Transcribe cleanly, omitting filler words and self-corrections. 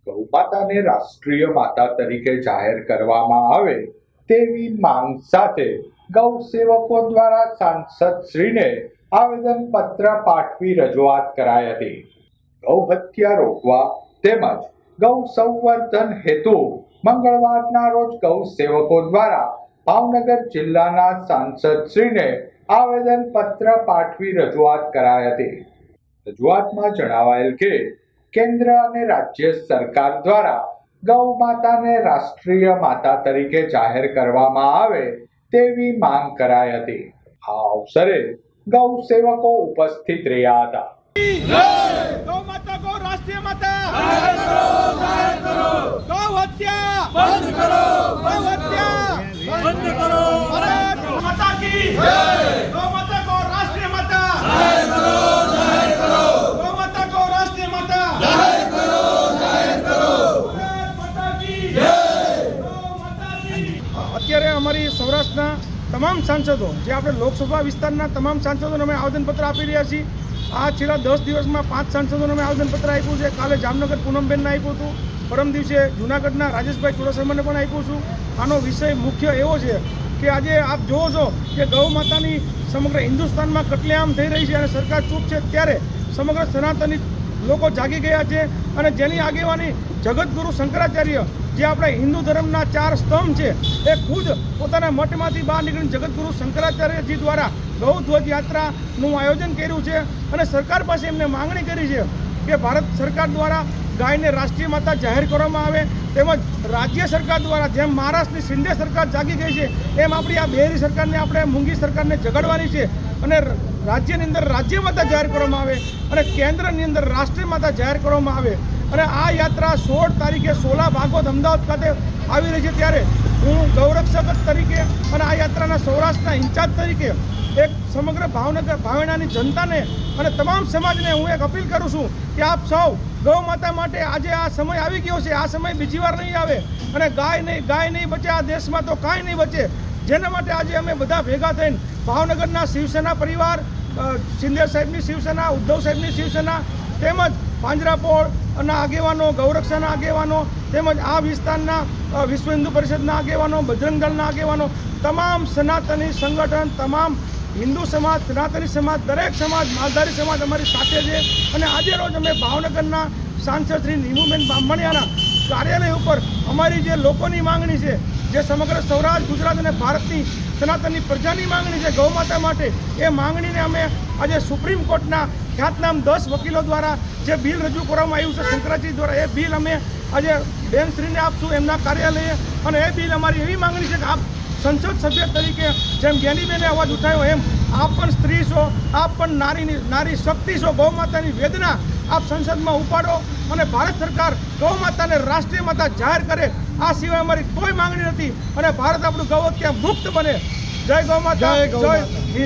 ગૌમાતાને રાષ્ટ્રીય માતા તરીકે જાહેર કરવામાં આવે તેવી માંગ સાથે ગૌ સેવકો દ્વારા સાંસદશ્રીને આવેદનપત્ર પાઠવી રજૂઆત કરાઈ હતી। ગૌ હત્યા રોકવા તેમજ ગૌ સંવર્ધન હેતુ મંગળવારના રોજ ગૌ સેવકો દ્વારા ભાવનગર જિલ્લાના સાંસદશ્રીને આવેદનપત્ર પાઠવી રજૂઆત કરાઈ હતી। રજૂઆતમાં જણાવાયેલ કે કેન્દ્ર અને રાજ્ય સરકાર દ્વારા ગૌ માતાને રાષ્ટ્રીય માતા તરીકે જાહેર કરવામાં આવે તેવી માંગ કરાઈ હતી। આ અવસરે ગૌ સેવકો ઉપસ્થિત રહ્યા હતા। गौ माता को राष्ट्रीय माता जाहिर करो, गौ हत्या बंद करो, गौ हत्या बंद करो, भारत माता की जय। गौ माता को राष्ट्रीय माता जाहिर करो, गौ माता को राष्ट्रीय माता जाहिर करो, भारत माता की जय। गौ माता की અત્યારે અમારી સૌરાષ્ટ્રના તમામ સાંસદો જે આપણે લોકસભા વિસ્તારના તમામ સાંસદોને અમે આવેદનપત્ર આપી રહ્યા છીએ। આ છેલ્લા 10 દિવસમાં 5 સાંસદોને અમે આવેદનપત્ર આપ્યું છે। કાલે જામનગર પૂનમબેનને આપ્યું હતું, પરમ દિવસે જૂનાગઢના રાજેશભાઈ ચુડાસમાને પણ આપ્યું છું। આનો વિષય મુખ્ય એવો છે કે આજે આપ જોવો છો કે ગૌ માતાની સમગ્ર હિન્દુસ્તાનમાં કતલેઆમ થઈ રહી છે અને સરકાર ચૂપ છે, ત્યારે સમગ્ર સનાતની લોકો જાગી ગયા છે અને જેની આગેવાની જગતગુરુ શંકરાચાર્ય જે આપણા હિન્દુ ધર્મના 4 સ્તંભ છે એ ખુદ પોતાના મઠમાંથી બહાર નીકળીને જગતગુરુ શંકરાચાર્યજી દ્વારા ગૌધ્વજ યાત્રાનું આયોજન કર્યું છે અને સરકાર પાસે એમને માંગણી કરી છે કે ભારત સરકાર દ્વારા ગાયને રાષ્ટ્રીય માતા જાહેર કરવામાં આવે, તેમજ રાજ્ય સરકાર દ્વારા જેમ મહારાષ્ટ્રની શિંદે સરકાર જાગી ગઈ છે એમ આપણી આ બેરી સરકારને આપણે મૂંગી સરકારને જગાડવાની છે અને રાજ્યની અંદર રાજ્ય માતા જાહેર કરવામાં આવે અને કેન્દ્રની અંદર રાષ્ટ્રીય માતા જાહેર કરવામાં આવે। અને આ યાત્રા 16 તારીખે સોલા ભાગવત અમદાવાદ ખાતે આવી રહી છે, ત્યારે હું ગૌરક્ષક તરીકે અને આ યાત્રાના સૌરાષ્ટ્રના ઇન્ચાર્જ તરીકે એક સમગ્ર ભાવેણાની જનતાને અને તમામ સમાજને હું એક અપીલ કરું છું કે આપ સૌ ગૌ માતા માટે આજે આ સમય આવી ગયો છે, આ સમય બીજી વાર નહીં આવે અને ગાય નહીં બચે આ દેશમાં તો કાંઈ નહીં બચે। જેના માટે આજે અમે બધા ભેગા થઈને ભાવનગરના શિવસેના પરિવાર, શિંદે સાહેબની શિવસેના, ઉદ્ધવ સાહેબની શિવસેના, તેમજ પાંજરાપોળના આગેવાનો, ગૌરક્ષાના આગેવાનો, તેમજ આ વિસ્તારના વિશ્વ હિન્દુ પરિષદના આગેવાનો, બજરંગ દળના આગેવાનો, તમામ સનાતની સંગઠન, તમામ હિન્દુ સમાજ, સનાતની સમાજ, દરેક સમાજ, માલધારી સમાજ અમારી સાથે છે અને આજે રોજ અમે ભાવનગરના સાંસદ શ્રી નીમુબેન બામણિયાના કાર્યાલય ઉપર અમારી જે લોકોની માંગણી છે, જે સમગ્ર સૌરાષ્ટ્ર, ગુજરાત અને ભારતની સનાતનની પ્રજાની માંગણી છે ગૌ માતા માટે, એ માંગણીને અમે આજે સુપ્રીમ કોર્ટના ખ્યાતનામ 10 વકીલો દ્વારા જે બિલ રજૂ કરવામાં આવ્યું છે શંકરાચાર્ય દ્વારા, એ બિલ અમે આજે બેનશ્રીને આપશું એમના કાર્યાલયે અને એ બિલ અમારી એવી માંગણી છે કે આપ સંસદ સભ્ય તરીકે જેમ જ્ઞાનીબેને અવાજ ઉઠાવ્યો એમ આપ પણ સ્ત્રી છો, આપ પણ નારી શક્તિ છો, ગૌ માતાની વેદના આપ સંસદમાં ઉપાડો અને ભારત સરકાર ગૌ માતાને રાષ્ટ્રીય માતા જાહેર કરે, આ સિવાય અમારી કોઈ માંગણી નથી અને ભારત આપણું ગૌ હત્યા મુક્ત બને। જય ગૌ માતા, જય